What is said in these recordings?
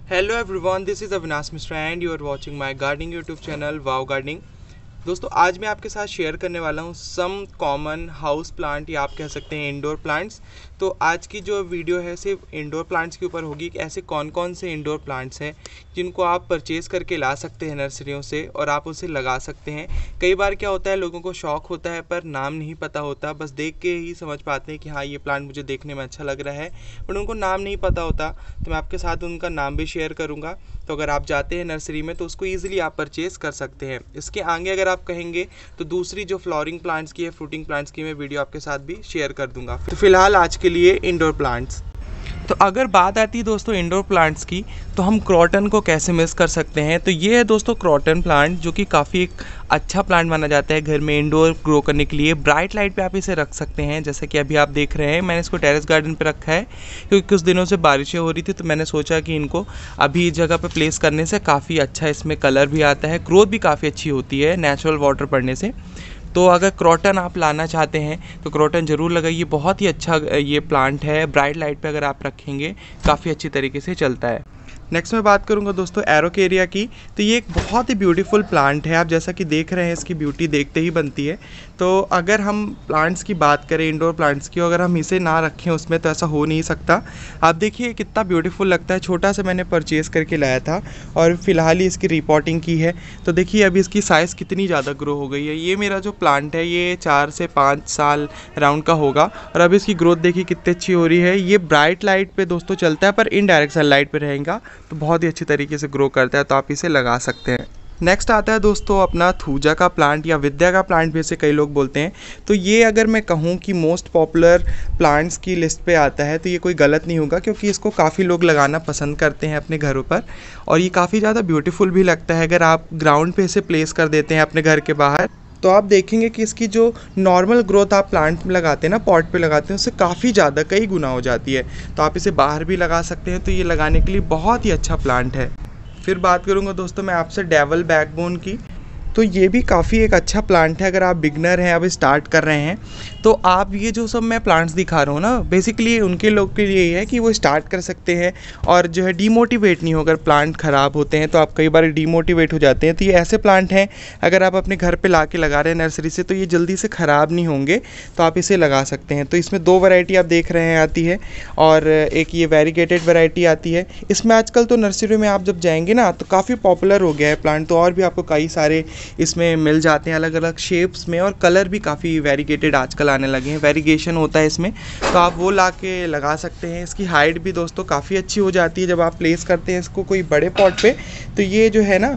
Hello everyone, this is Avinash Mishra and you are watching my gardening YouTube channel wow gardening. दोस्तों, आज मैं आपके साथ शेयर करने वाला हूँ सम कॉमन हाउस प्लांट या आप कह सकते हैं इंडोर प्लांट्स। तो आज की जो वीडियो है सिर्फ इंडोर प्लांट्स के ऊपर होगी कि ऐसे कौन कौन से इंडोर प्लांट्स हैं जिनको आप परचेज़ करके ला सकते हैं नर्सरियों से और आप उसे लगा सकते हैं। कई बार क्या होता है, लोगों को शौक़ होता है पर नाम नहीं पता होता, बस देख के ही समझ पाते हैं कि हाँ ये प्लांट मुझे देखने में अच्छा लग रहा है, बट उनको नाम नहीं पता होता। तो मैं आपके साथ उनका नाम भी शेयर करूँगा। तो अगर आप जाते हैं नर्सरी में तो उसको ईजिली आप परचेज़ कर सकते हैं। इसके आगे अगर आप कहेंगे तो दूसरी जो फ्लावरिंग प्लांट्स की है, फ्रूटिंग प्लांट्स की, मैं वीडियो आपके साथ भी शेयर कर दूंगा। तो फिलहाल आज के लिए इंडोर प्लांट्स। तो अगर बात आती है दोस्तों इंडोर प्लांट्स की, तो हम क्रॉटन को कैसे मिस कर सकते हैं। तो ये है दोस्तों क्रॉटन प्लांट, जो कि काफ़ी एक अच्छा प्लांट माना जाता है घर में इंडोर ग्रो करने के लिए। ब्राइट लाइट पे आप इसे रख सकते हैं, जैसे कि अभी आप देख रहे हैं। मैंने इसको टेरेस गार्डन पे रखा है क्योंकि कुछ दिनों से बारिशें हो रही थी, तो मैंने सोचा कि इनको अभी इस जगह पे प्लेस करने से काफ़ी अच्छा इसमें कलर भी आता है, ग्रोथ भी काफ़ी अच्छी होती है नेचुरल वाटर पड़ने से। तो अगर क्रॉटन आप लाना चाहते हैं तो क्रॉटन ज़रूर लगाइए, बहुत ही अच्छा ये प्लांट है। ब्राइट लाइट पे अगर आप रखेंगे काफ़ी अच्छी तरीके से चलता है। नेक्स्ट मैं बात करूंगा दोस्तों एरोकेरिया की। तो ये एक बहुत ही ब्यूटीफुल प्लांट है, आप जैसा कि देख रहे हैं इसकी ब्यूटी देखते ही बनती है। तो अगर हम प्लांट्स की बात करें, इंडोर प्लांट्स की, अगर हम इसे ना रखें उसमें तो ऐसा हो नहीं सकता। आप देखिए कितना ब्यूटीफुल लगता है। छोटा सा मैंने परचेज़ करके लाया था और फिलहाल ही इसकी रिपोर्टिंग की है। तो देखिए अभी इसकी साइज़ कितनी ज़्यादा ग्रो हो गई है। ये मेरा जो प्लांट है ये 4 से 5 साल राउंड का होगा और अभी इसकी ग्रोथ देखिए कितनी अच्छी हो रही है। ये ब्राइट लाइट पे दोस्तों चलता है पर इनडायरेक्ट सनलाइट पे रहेगा तो बहुत ही अच्छी तरीके से ग्रो करता है, तो आप इसे लगा सकते हैं। नेक्स्ट आता है दोस्तों अपना थूजा का प्लांट या विद्या का प्लांट भी इसे कई लोग बोलते हैं। तो ये अगर मैं कहूँ कि मोस्ट पॉपुलर प्लांट्स की लिस्ट पे आता है तो ये कोई गलत नहीं होगा, क्योंकि इसको काफ़ी लोग लगाना पसंद करते हैं अपने घरों पर और ये काफ़ी ज़्यादा ब्यूटीफुल भी लगता है। अगर आप ग्राउंड पे इसे प्लेस कर देते हैं अपने घर के बाहर तो आप देखेंगे कि इसकी जो नॉर्मल ग्रोथ आप प्लांट में लगाते हैं ना, पॉट पे लगाते हैं, उससे काफ़ी ज़्यादा कई गुना हो जाती है। तो आप इसे बाहर भी लगा सकते हैं, तो ये लगाने के लिए बहुत ही अच्छा प्लांट है। फिर बात करूँगा दोस्तों मैं आपसे डेवल बैकबोन की। तो ये भी काफ़ी एक अच्छा प्लांट है। अगर आप बिगनर हैं, अभी स्टार्ट कर रहे हैं, तो आप ये जो सब मैं प्लांट्स दिखा रहा हूँ ना, बेसिकली उनके लोग के लिए है कि वो स्टार्ट कर सकते हैं और जो है डीमोटिवेट नहीं हो। अगर प्लांट ख़राब होते हैं तो आप कई बार डीमोटिवेट हो जाते हैं, तो ये ऐसे प्लांट हैं अगर आप अपने घर पे ला के लगा रहे हैं नर्सरी से तो ये जल्दी से ख़राब नहीं होंगे, तो आप इसे लगा सकते हैं। तो इसमें 2 वैरायटी आप देख रहे हैं आती है और एक ये वेरीगेटेड वैरायटी आती है। इसमें आजकल तो नर्सरी में आप जब जाएंगे ना तो काफ़ी पॉपुलर हो गया है प्लांट, तो और भी आपको कई सारे इसमें मिल जाते हैं अलग अलग शेप्स में, और कलर भी काफ़ी वेरीगेटेड आजकल आने लगे हैं, वेरीगेशन होता है इसमें, तो आप वो ला के लगा सकते हैं। इसकी हाइट भी दोस्तों काफ़ी अच्छी हो जाती है जब आप प्लेस करते हैं इसको कोई बड़े पॉट पे, तो ये जो है ना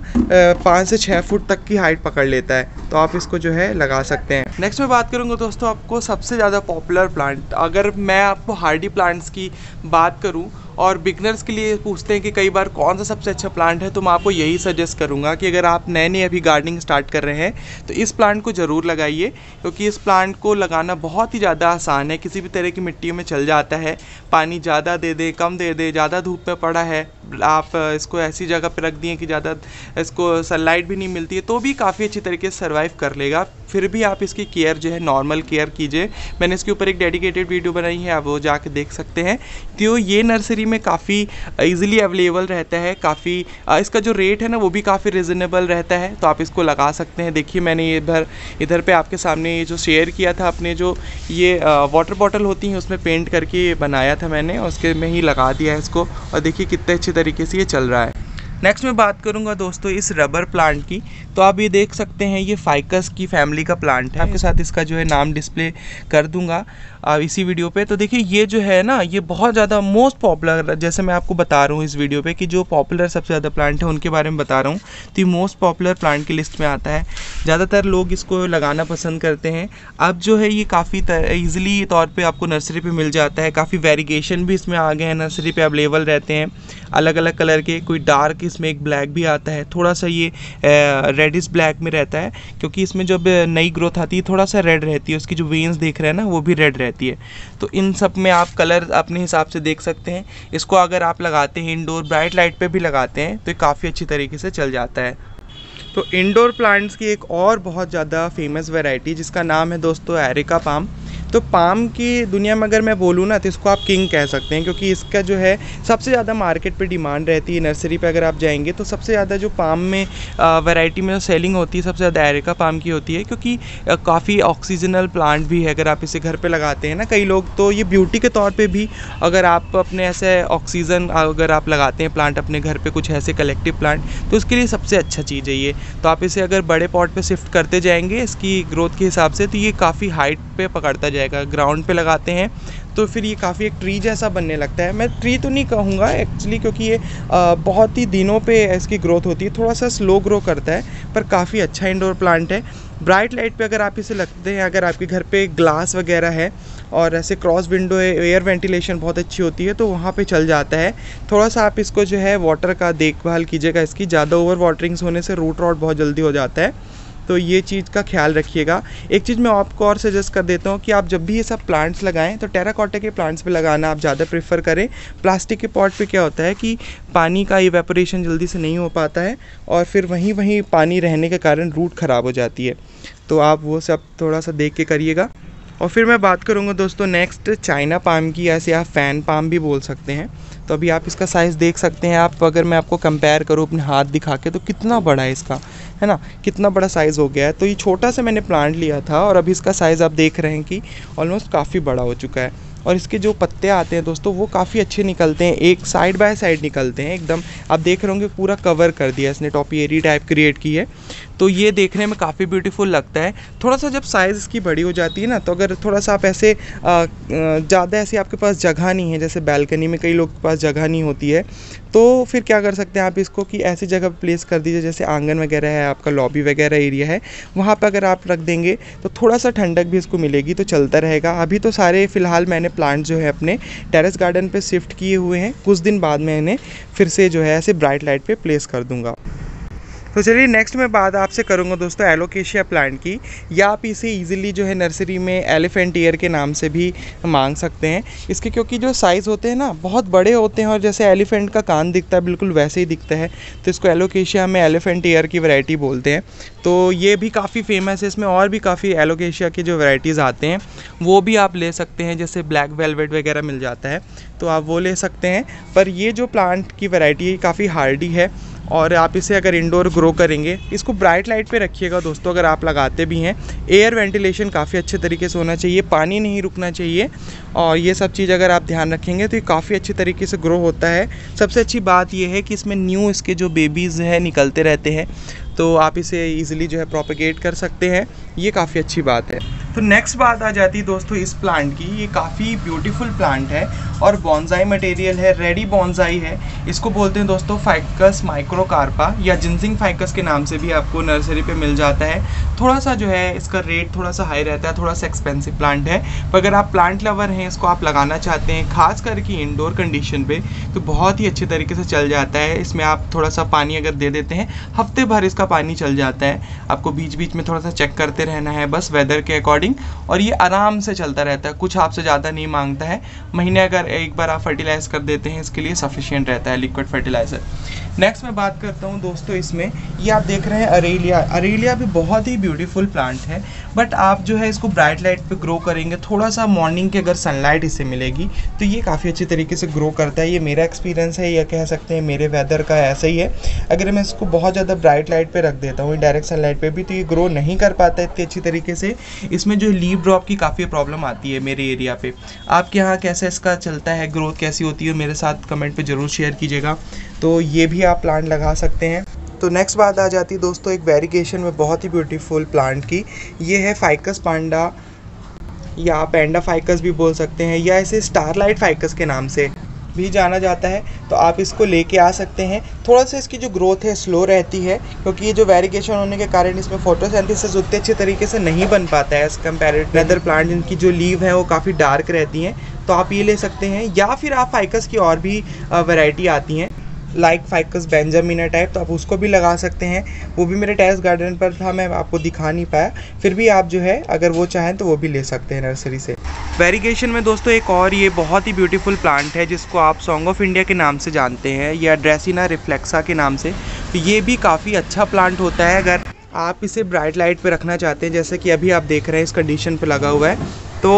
5 से 6 फुट तक की हाइट पकड़ लेता है, तो आप इसको जो है लगा सकते हैं। नेक्स्ट मैं बात करूँगा दोस्तों आपको सबसे ज़्यादा पॉपुलर प्लांट। अगर मैं आपको हार्डी प्लांट्स की बात करूँ और बिगनर्स के लिए पूछते हैं कि कई बार कौन सा सबसे अच्छा प्लांट है, तो मैं आपको यही सजेस्ट करूंगा कि अगर आप नए नए अभी गार्डनिंग स्टार्ट कर रहे हैं तो इस प्लांट को ज़रूर लगाइए, क्योंकि इस प्लांट को लगाना बहुत ही ज़्यादा आसान है। किसी भी तरह की मिट्टी में चल जाता है, पानी ज़्यादा दे दे कम दे दे, ज़्यादा धूप में पड़ा है, आप इसको ऐसी जगह पर रख दिए कि ज़्यादा इसको सनलाइट भी नहीं मिलती है, तो भी काफ़ी अच्छी तरीके से सर्वाइव कर लेगा। फिर भी आप इसकी केयर जो है नॉर्मल केयर कीजिए। मैंने इसके ऊपर एक डेडिकेटेड वीडियो बनाई है, आप वो जाके देख सकते हैं। तो ये नर्सरी में काफ़ी इजीली अवेलेबल रहता है, काफ़ी इसका जो रेट है ना वो भी काफ़ी रिजनेबल रहता है, तो आप इसको लगा सकते हैं। देखिए मैंने ये इधर पे आपके सामने ये जो शेयर किया था अपने जो ये वाटर बॉटल होती हैं उसमें पेंट करके बनाया था मैंने, उसके में ही लगा दिया है इसको, और देखिए कितने अच्छे तरीके से ये चल रहा है। नेक्स्ट मैं बात करूंगा दोस्तों इस रबर प्लांट की। तो आप ये देख सकते हैं ये फाइकस की फैमिली का प्लांट है। आपके साथ इसका जो है नाम डिस्प्ले कर दूंगा इसी वीडियो पे। तो देखिए ये जो है ना ये बहुत ज़्यादा मोस्ट पॉपुलर, जैसे मैं आपको बता रहा हूँ इस वीडियो पे कि जो पॉपुलर सबसे ज़्यादा प्लांट है उनके बारे में बता रहा हूँ, तो ये मोस्ट पॉपुलर प्लांट की लिस्ट में आता है। ज़्यादातर लोग इसको लगाना पसंद करते हैं। अब जो है ये काफ़ी ईजिली तौर पर आपको नर्सरी पर मिल जाता है। काफ़ी वेरीगेशन भी इसमें आ गए हैं, नर्सरी पर अवेलेबल रहते हैं अलग अलग कलर के। कोई डार्क, इसमें एक ब्लैक भी आता है, थोड़ा सा ये रेडिश ब्लैक में रहता है, क्योंकि इसमें जब नई ग्रोथ आती है थोड़ा सा रेड रहती है, उसकी जो वेन्स देख रहे हैं ना वो भी रेड रहती है। तो इन सब में आप कलर अपने हिसाब से देख सकते हैं। इसको अगर आप लगाते हैं इंडोर ब्राइट लाइट पे भी लगाते हैं तो ये काफ़ी अच्छी तरीके से चल जाता है। तो इंडोर प्लांट्स की एक और बहुत ज़्यादा फेमस वैरायटी जिसका नाम है दोस्तों एरिका पाम। तो पाम की दुनिया में अगर मैं बोलूँ ना तो इसको आप किंग कह सकते हैं, क्योंकि इसका जो है सबसे ज़्यादा मार्केट पे डिमांड रहती है। नर्सरी पे अगर आप जाएंगे तो सबसे ज़्यादा जो पाम में वैरायटी में सेलिंग होती है सबसे ज़्यादा एरिका पाम की होती है, क्योंकि काफ़ी ऑक्सीजनल प्लांट भी है। अगर आप इसे घर पे लगाते हैं ना कई लोग, तो ये ब्यूटी के तौर पे भी, अगर आप अपने ऐसे ऑक्सीजन अगर आप लगाते हैं प्लांट अपने घर पे कुछ ऐसे कलेक्टिव प्लांट, तो उसके लिए सबसे अच्छा चीज़ है ये। तो आप इसे अगर बड़े पॉट पे शिफ्ट करते जाएंगे इसकी ग्रोथ के हिसाब से, तो ये काफ़ी हाइट पे पकड़ता जाएगा। ग्राउंड पे लगाते हैं तो फिर ये काफ़ी एक ट्री जैसा बनने लगता है। मैं ट्री तो नहीं कहूँगा एक्चुअली, क्योंकि ये बहुत ही दिनों पे इसकी ग्रोथ होती है, थोड़ा सा स्लो ग्रो करता है, पर काफ़ी अच्छा इंडोर प्लांट है। ब्राइट लाइट पे अगर आप इसे लगते हैं, अगर आपके घर पे ग्लास वगैरह है और ऐसे क्रॉस विंडो है, एयर वेंटिलेशन बहुत अच्छी होती है, तो वहाँ पे चल जाता है। थोड़ा सा आप इसको जो है वाटर का देखभाल कीजिएगा, इसकी ज़्यादा ओवर वाटरिंग्स होने से रूट रॉट बहुत जल्दी हो जाता है, तो ये चीज़ का ख्याल रखिएगा। एक चीज़ मैं आपको और सजेस्ट कर देता हूँ कि आप जब भी ये सब प्लांट्स लगाएं तो टेराकोटा के प्लांट्स पे लगाना आप ज़्यादा प्रेफर करें। प्लास्टिक के पॉट पे क्या होता है कि पानी का इवेपोरेशन जल्दी से नहीं हो पाता है और फिर वहीं पानी रहने के कारण रूट ख़राब हो जाती है, तो आप वो सब थोड़ा सा देख के करिएगा। और फिर मैं बात करूँगा दोस्तों नेक्स्ट चाइना पाम की, ऐसे आप फ़ैन पाम भी बोल सकते हैं। तो अभी आप इसका साइज़ देख सकते हैं। आप अगर मैं आपको कंपेयर करूँ अपने हाथ दिखा के, तो कितना बड़ा है इसका, है ना, कितना बड़ा साइज़ हो गया है। तो ये छोटा सा मैंने प्लांट लिया था और अभी इसका साइज़ आप देख रहे हैं कि ऑलमोस्ट काफ़ी बड़ा हो चुका है। और इसके जो पत्ते आते हैं दोस्तों वो काफ़ी अच्छे निकलते हैं, एक साइड बाय साइड निकलते हैं एकदम। आप देख रहे होंगे पूरा कवर कर दिया इसने, टॉपियरी टाइप क्रिएट की है, तो ये देखने में काफ़ी ब्यूटीफुल लगता है। थोड़ा सा जब साइज़ इसकी बड़ी हो जाती है ना, तो अगर थोड़ा सा आप ऐसे ज़्यादा ऐसे आपके पास जगह नहीं है, जैसे बैल्कनी में कई लोग के पास जगह नहीं होती है, तो फिर क्या कर सकते हैं आप इसको कि ऐसी जगह प्लेस कर दीजिए, जैसे आंगन वगैरह है, आपका लॉबी वगैरह एरिया है, वहाँ पर अगर आप रख देंगे तो थोड़ा सा ठंडक भी इसको मिलेगी, तो चलता रहेगा। अभी तो सारे फ़िलहाल मैंने प्लांट जो है अपने टेरेस गार्डन पे शिफ्ट किए हुए हैं, कुछ दिन बाद मैं इन्हें फिर से जो है ऐसे ब्राइट लाइट पे प्लेस कर दूँगा। तो चलिए नेक्स्ट मैं बात आपसे करूंगा दोस्तों एलोकेशिया प्लांट की, या आप इसे इजीली जो है नर्सरी में एलिफेंट ईयर के नाम से भी मांग सकते हैं। इसके क्योंकि जो साइज़ होते हैं ना बहुत बड़े होते हैं, और जैसे एलिफेंट का कान दिखता है बिल्कुल वैसे ही दिखता है, तो इसको एलोकेशिया में एलिफेंट ईयर की वैरायटी बोलते हैं। तो ये भी काफ़ी फेमस है। इसमें और भी काफ़ी एलोकेशिया की जो वैराइटीज़ आते हैं वो भी आप ले सकते हैं, जैसे ब्लैक वेलवेट वगैरह मिल जाता है, तो आप वो ले सकते हैं। पर ये जो प्लांट की वैरायटी है काफ़ी हार्डी है, और आप इसे अगर इंडोर ग्रो करेंगे, इसको ब्राइट लाइट पे रखिएगा दोस्तों। अगर आप लगाते भी हैं, एयर वेंटिलेशन काफ़ी अच्छे तरीके से होना चाहिए, पानी नहीं रुकना चाहिए, और ये सब चीज़ अगर आप ध्यान रखेंगे तो ये काफ़ी अच्छे तरीके से ग्रो होता है। सबसे अच्छी बात ये है कि इसमें न्यू इसके जो बेबीज़ हैं निकलते रहते हैं, तो आप इसे ईज़िली जो है प्रोपेगेट कर सकते हैं, ये काफ़ी अच्छी बात है। तो नेक्स्ट बात आ जाती है दोस्तों इस प्लांट की। ये काफ़ी ब्यूटीफुल प्लांट है और बॉन्साई मटेरियल है, रेडी बॉन्साई है। इसको बोलते हैं दोस्तों फाइकस माइक्रोकार्पा, या जिनसिंग फाइकस के नाम से भी आपको नर्सरी पे मिल जाता है। थोड़ा सा जो है इसका रेट थोड़ा सा हाई रहता है, थोड़ा सा एक्सपेंसिव प्लांट है, पर अगर आप प्लांट लवर हैं, इसको आप लगाना चाहते हैं खास करके इंडोर कंडीशन पे, तो बहुत ही अच्छे तरीके से चल जाता है। इसमें आप थोड़ा सा पानी अगर दे देते हैं, हफ्ते भर इसका पानी चल जाता है। आपको बीच बीच में थोड़ा सा चेक करते रहना है बस वेदर के अकॉर्डिंग, और ये आराम से चलता रहता है, कुछ आपसे ज़्यादा नहीं मांगता है। महीने अगर एक बार आप फर्टिलाइज कर देते हैं इसके लिए सफिशिएंट रहता है लिक्विड फर्टिलाइज़र। नेक्स्ट मैं बात करता हूँ दोस्तों इसमें, ये आप देख रहे हैं अरेलिया। अरेलिया भी बहुत ही ब्यूटीफुल प्लांट है, बट आप जो है इसको ब्राइट लाइट पे ग्रो करेंगे, थोड़ा सा मॉर्निंग की अगर सनलाइट इसे मिलेगी तो ये काफ़ी अच्छे तरीके से ग्रो करता है। ये मेरा एक्सपीरियंस है, या कह सकते हैं मेरे वेदर का ऐसा ही है। अगर मैं इसको बहुत ज़्यादा ब्राइट लाइट पे रख देता हूँ, डायरेक्ट सनलाइट पे भी, तो ये ग्रो नहीं कर पाता है इतनी अच्छी तरीके से। इसमें जो लीव ड्रॉप की काफ़ी प्रॉब्लम आती है मेरे एरिया पे। आपके यहाँ कैसे इसका चलता है, ग्रोथ कैसी होती है, मेरे साथ कमेंट पे ज़रूर शेयर कीजिएगा। तो ये भी आप प्लांट लगा सकते हैं। तो नेक्स्ट बात आ जाती है दोस्तों एक वेरिगेशन में बहुत ही ब्यूटीफुल प्लांट की। ये है फाइकस पांडा, या पैंडा फाइकस भी बोल सकते हैं, या इसे स्टारलाइट फाइकस के नाम से भी जाना जाता है। तो आप इसको लेके आ सकते हैं। थोड़ा सा इसकी जो ग्रोथ है स्लो रहती है, क्योंकि ये जो वेरिगेशन होने के कारण इसमें फोटोसिंथेसिस उतने अच्छे तरीके से नहीं बन पाता है एज कम्पेरेटिव अदर प्लांट, जिनकी जो लीव है वो काफ़ी डार्क रहती हैं। तो आप ये ले सकते हैं, या फिर आप फाइकस की और भी वैरायटी आती हैं लाइक फाइकस बेंजामिना टाइप, तो आप उसको भी लगा सकते हैं। वो भी मेरे टेरेस गार्डन पर था, मैं आपको दिखा नहीं पाया, फिर भी आप जो है अगर वो चाहें तो वो भी ले सकते हैं नर्सरी से। वेरिगेशन में दोस्तों एक और ये बहुत ही ब्यूटीफुल प्लांट है जिसको आप सॉन्ग ऑफ इंडिया के नाम से जानते हैं, या ड्रेसिना रिफ्लेक्सा के नाम से। तो ये भी काफ़ी अच्छा प्लांट होता है अगर आप इसे ब्राइट लाइट पे रखना चाहते हैं, जैसे कि अभी आप देख रहे हैं इस कंडीशन पे लगा हुआ है। तो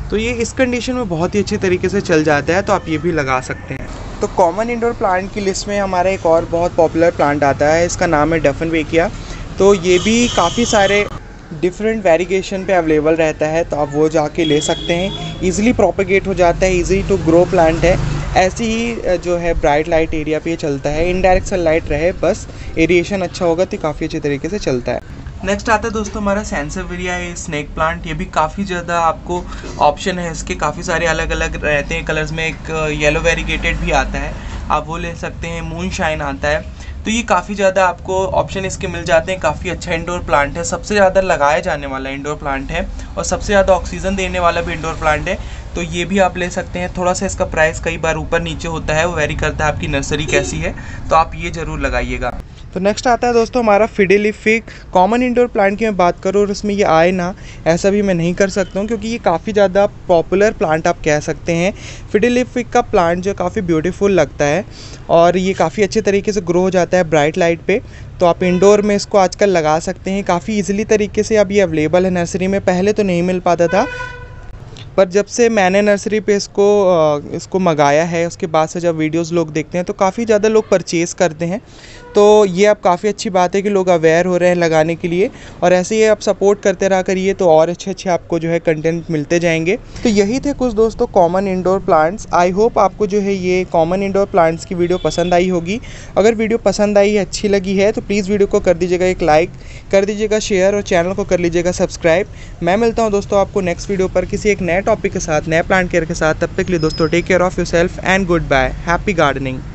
तो ये इस कंडीशन में बहुत ही अच्छे तरीके से चल जाता है, तो आप ये भी लगा सकते हैं। तो कॉमन इंडोर प्लांट की लिस्ट में हमारा एक और बहुत पॉपुलर प्लांट आता है, इसका नाम है डफनबेकिया। तो ये भी काफ़ी सारे डिफरेंट वेरिएशन पे अवेलेबल रहता है, तो आप वो जाके ले सकते हैं। ईज़िली प्रोपेगेट हो जाता है, ईज़ी टू ग्रो प्लांट है। ऐसी ही जो है ब्राइट लाइट एरिया पे ये चलता है, इनडायरेक्ट सनलाइट रहे बस, एरिएशन अच्छा होगा तो काफ़ी अच्छे तरीके से चलता है। नेक्स्ट आता है दोस्तों हमारा सैंसेवियरिया है, स्नेक प्लांट। ये भी काफ़ी ज़्यादा आपको ऑप्शन है इसके, काफ़ी सारे अलग अलग रहते हैं कलर्स में। एक येलो वेरीगेटेड भी आता है, आप वो ले सकते हैं। मून शाइन आता है। तो ये काफ़ी ज़्यादा आपको ऑप्शन इसके मिल जाते हैं। काफ़ी अच्छा इंडोर प्लांट है, सबसे ज़्यादा लगाया जाने वाला इंडोर प्लांट है और सबसे ज़्यादा ऑक्सीजन देने वाला भी इंडोर प्लांट है। तो ये भी आप ले सकते हैं। थोड़ा सा इसका प्राइस कई बार ऊपर नीचे होता है, वो वेरी करता है आपकी नर्सरी कैसी है, तो आप ये ज़रूर लगाइएगा। तो नेक्स्ट आता है दोस्तों हमारा फिडेलिफिक। कॉमन इंडोर प्लांट की मैं बात करूँ और उसमें ये आए ना, ऐसा भी मैं नहीं कर सकता हूँ, क्योंकि ये काफ़ी ज़्यादा पॉपुलर प्लांट आप कह सकते हैं। फिडेलिफिक का प्लांट जो काफ़ी ब्यूटीफुल लगता है और ये काफ़ी अच्छे तरीके से ग्रो हो जाता है ब्राइट लाइट पे। तो आप इंडोर में इसको आजकल लगा सकते हैं काफ़ी ईजिली तरीके से। अब ये अवेलेबल है नर्सरी में, पहले तो नहीं मिल पाता था, पर जब से मैंने नर्सरी पे इसको मंगाया है, उसके बाद से जब वीडियोस लोग देखते हैं तो काफ़ी ज़्यादा लोग परचेज़ करते हैं। तो ये अब काफ़ी अच्छी बात है कि लोग अवेयर हो रहे हैं लगाने के लिए, और ऐसे ही आप सपोर्ट करते रहा करिए तो और अच्छे अच्छे आपको जो है कंटेंट मिलते जाएंगे। तो यही थे कुछ दोस्तों common indoor plants. I hope आपको जो है ये कॉमन इंडोर प्लांट्स की वीडियो पसंद आई होगी। अगर वीडियो पसंद आई है, अच्छी लगी है, तो प्लीज़ वीडियो को कर दीजिएगा एक लाइक, कर दीजिएगा शेयर और चैनल को कर लीजिएगा सब्सक्राइब। मैं मिलता हूँ दोस्तों आपको नेक्स्ट वीडियो पर किसी एक नए टॉपिक के साथ, नए प्लांट केयर के साथ। तब तक के लिए दोस्तों take care of yourself and good bye. Happy gardening.